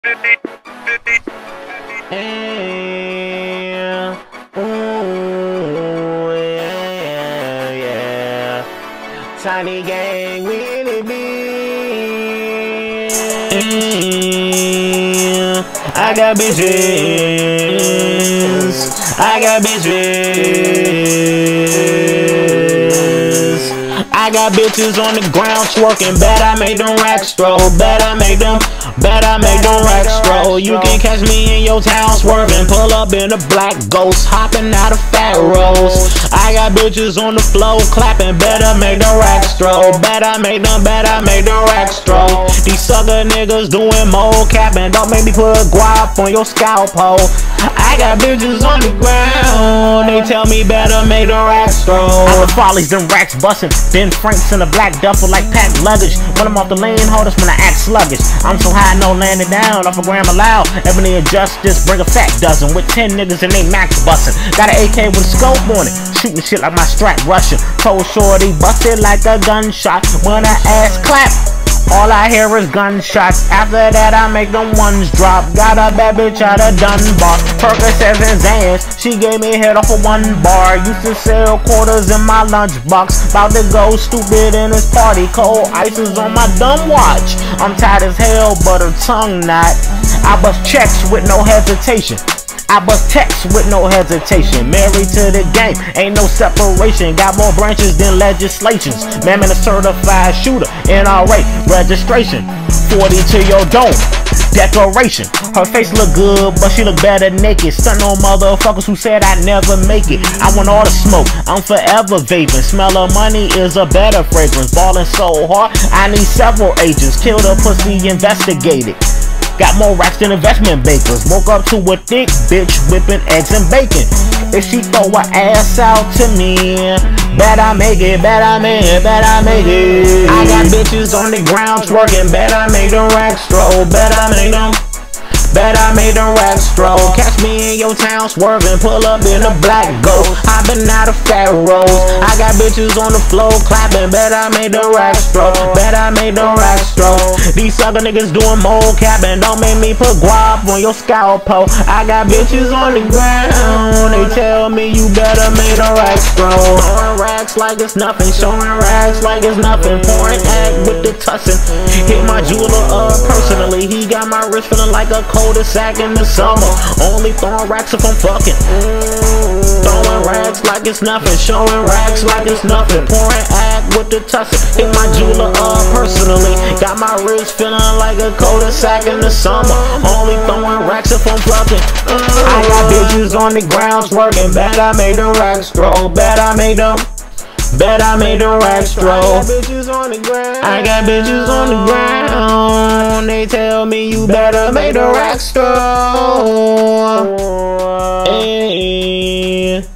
Yeah, ooh, yeah. Tiny gang, really big. I got bitches. I got bitches on the ground twerking. Bet I make them racks throw. Bet I make them racks throw. You can catch me in your town swerving. Pull up in a black ghost, hopping out of fat rolls. I got bitches on the floor clapping. Bet I make them racks throw. Bet I make them racks throw. These sucker niggas doing mole capping. Don't make me put a guap on your scalp hole. I got bitches on the ground. They tell me better make the racks throw. I'm the follies, them racks bustin'. Ben Franks in a black duffel like packed luggage. When I'm off the lane, hold us when I act sluggish. I'm so high, no landing down. Off a gram allowed. Ebony and Justice bring a fat dozen with 10 niggas and they max bustin'. Got an AK with a scope on it. Shooting shit like my strap Russian. Told shorty busted like a gunshot. When I ass clap, all I hear is gunshots. After that I make them ones drop. Got a bad bitch out of Dunbar. Percocets and Xans. She gave me head off of one bar. Used to sell quarters in my lunchbox. About to go stupid in this party. Cold ice is on my dumb watch. I'm tired as hell but her tongue not. I bust checks with no hesitation. I bust texts with no hesitation. Married to the game, ain't no separation. Got more branches than legislations. Man, I'm a certified shooter, NRA registration. 40 to your dome, decoration. Her face look good, but she look better naked. Stuntin' on motherfuckers who said I'd never make it. I want all the smoke, I'm forever vaping. Smell of money is a better fragrance. Ballin' so hard, I need several agents. Kill the pussy, investigate it. Got more racks than investment bakers. Woke up to a thick bitch whipping eggs and bacon. If she throw her ass out to me, bet I make it, bet I make it, bet I make it. I got bitches on the ground twerking. Bet I make them racks throw. Bet I make them racks throw. Catch me in your town swerving. Pull up in a black ghost, hopping out of fat rolls. I got bitches on the floor clapping. Bet I made the racks throw. Bet I made the racks throw. These sucker niggas doing mole capping. Don't make me put guap on your scalp hole. I got bitches on the ground. They tell me you better make the racks throw. Throwing racks like it's nothing. Showing racks like it's nothing. Pouring act with the tussin'. Hit my jeweler up personally. He got my wrist feeling like a cul-de-sac in the summer. Only throwing racks if I'm fucking. Throwing racks like it's nothing. Showing racks like it's nothing. Pouring act with the tussin'. Hit my jeweler up personally. Got my wrist feeling like a cul-de-sac in the summer. Only throwing racks if I'm fucking. I got bitches on the ground twerking. Bet I made them racks throw. Bet I made them racks throw. I got bitches on the ground. I got bitches on the ground. They tell me you better make the racks throw. Hey.